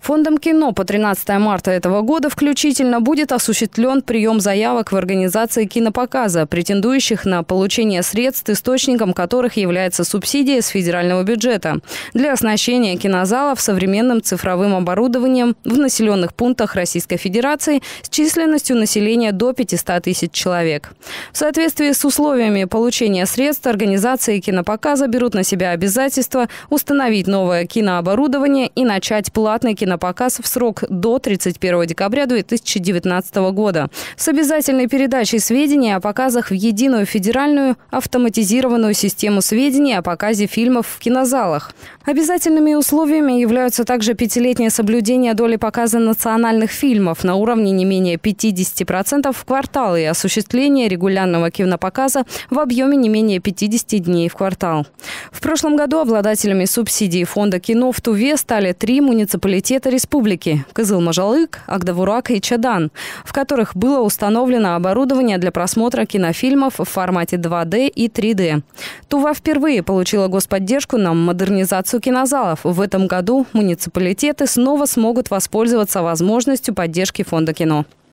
Фондом кино по 13 марта этого года включительно будет осуществлен прием заявок в организации кинопоказа, претендующих на получение средств, источником которых является субсидия с федерального бюджета, для оснащения кинозалов современным цифровым оборудованием в населенных пунктах Российской Федерации с численностью населения до 500 тысяч человек. В соответствии с условиями получения средств организации кинопоказа берут на себя обязательство установить новое кинооборудование и начать платный кинопоказ в срок до 31 декабря 2019 года с обязательной передачей сведений о показах в единую федеральную автоматизированную систему сведений о показе фильмов в кинозалах. Обязательными условиями являются также пятилетнее соблюдение доли показа национальных фильмов на уровне не менее 50% в квартал и осуществление регулярного кинопоказа в объеме не менее 50 дней в квартал. В прошлом году обладателями субсидий Фонда кино в Туве стали 3 муниципалитета республики – Кызыл-Мажалык, Агдавурак и Чадан, в которых было установлено оборудование для просмотра кинофильмов в формате 2D и 3D. Тува впервые получила господдержку на модернизацию кинозалов. В этом году муниципалитеты снова смогут воспользоваться возможностью поддержки Фонда кино.